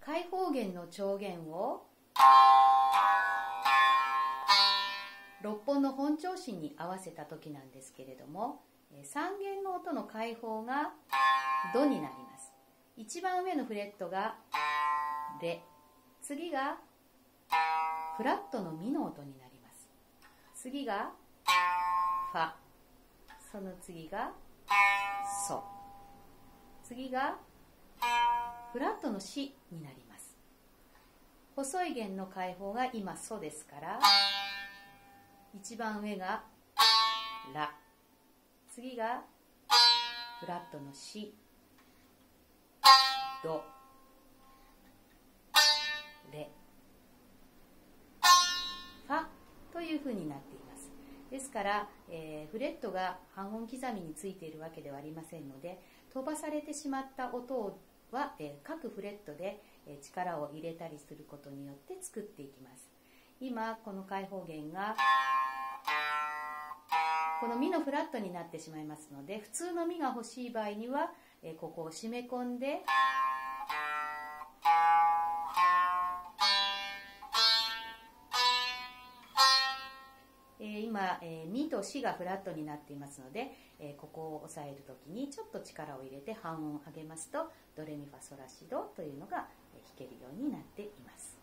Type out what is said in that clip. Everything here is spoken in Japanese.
開放弦の調弦を6本の本調子に合わせた時なんですけれども、3弦の音の開放がドになります。一番上のフレットがレ、次がフラットのミの音になります。次がファ、その次がソ、次がフラットのシになります。細い弦の開放が今ソですから、一番上がラ、次がフラットのシ、ド、レ、ファというふうになっています。ですから、フレットが半音刻みについているわけではありませんので、飛ばされてしまった音は、各フレットで力を入れたりすることによって作っていきます。今この開放弦がこのミのフラットになってしまいますので、普通のミが欲しい場合には、ここを締め込んで今、ミとシがフラットになっていますので、ここを押さえるときにちょっと力を入れて半音上げますと、ドレミファソラシドというのが弾けるようになっています。